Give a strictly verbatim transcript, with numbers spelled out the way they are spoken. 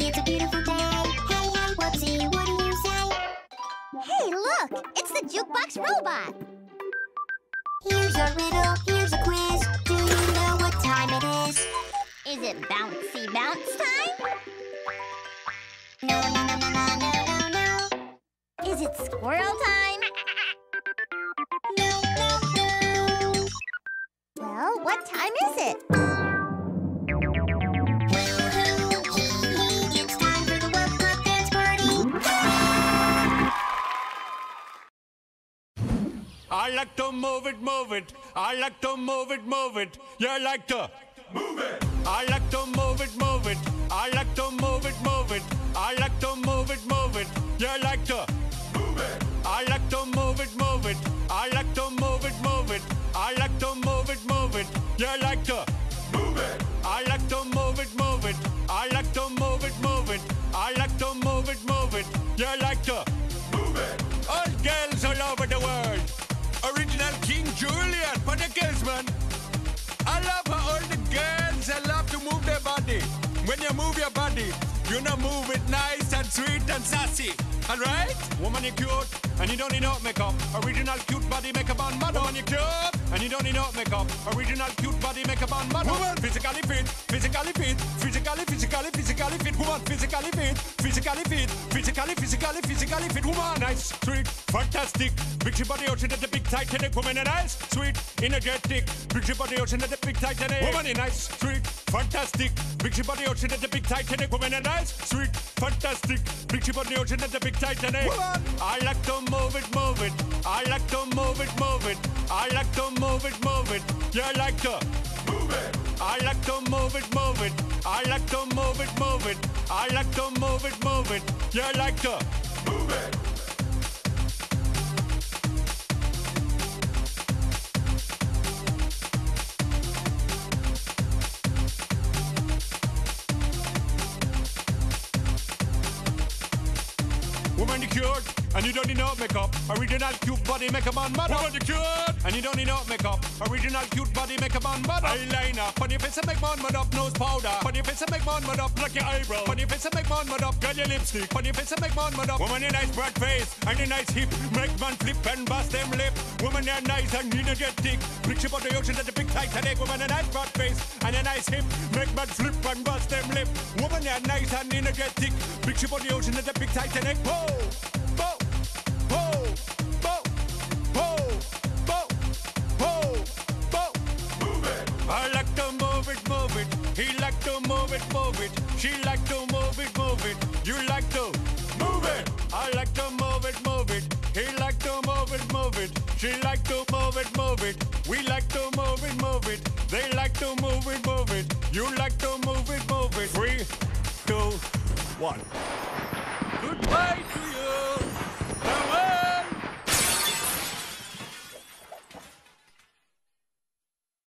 It's a beautiful day. Hey, hey, whoopsie, what do you say? Hey, look! It's the Jukebox robot! Here's a riddle, here's a quiz. Do you know what time it is? Is it bouncy bounce time? No, no, no, no, no, no, no, no. Is it squirrel time? No, no, no. Well, what time is it? It's time for the World Cup dance party. I like to move it, move it. I like to move it, move it. You like to move it. I like to move it, move it. I like to move it, move it. I like to move it, move it. You like to move it. I like to move it, move it. I like to move it, move it. I like to move it, move it. You like to move it. I like to move it, move it. I like to move it, move it. I like to move it, move it. You like to move it. All girls all over the world. Original King Julian for the girls, man. I love how all the girls they love to move their body. When you move your body, you know move it nice and sweet and sassy. Alright? Woman, you cute, and you don't need no makeup. Original cute body makeup on model. Woman, you cute, and you don't need no makeup. Original cute body makeup on model. Woman, physically fit, physically fit, physically, physically, physically fit. Woman, physically fit, physically fit, physically, physically, physically fit. Woman, nice, sweet, fantastic. Big she body ocean at the big Titanic. Woman, nice, sweet, energetic. Big she body ocean at the big Titanic. Woman, nice, sweet, fantastic. Big she body ocean at the big Titanic. Woman, nice, sweet, fantastic. Big she body ocean at the big Titanic. Woman, I like to move it, move it. I like to move it, move it. I like to move it, move it. You like to move it. I like to move it, move it. I like to move it, move it. I like to move it, move it. You like to move it. Woman, you cute, and you don't need no makeup. Original cute body makeup on model. Woman, you cute, and you don't need no makeup. Original cute body makeup on model. Eyeliner, put your face and make man mud up. Nose powder, put your face and make man mud up. Pluck your eyebrow, put your face and make man mud up. Girl, your lipstick, put your face and make man mud up. Woman, you nice broad face and your nice hip. Make man flip and bust them lip. Woman, you're nice and energetic. Big ship on the ocean at the big Titanic. Woman, a nice broad face and a nice hip. Make man flip and bust them lip. Woman, you're nice and energetic. Big ship on the ocean at the big Titanic. Whoa! Bo, bo, bo, bo, bo, bo, bo. Move it. I like to move it, move it. He like to move it, move it. She like to move it, move it. You like to move it. I like to move it, move it. He like to move it, move it. She like to move it, move it. We like to move it, move it. They like to move it, move it. You like to move it, move it. Three, two, one.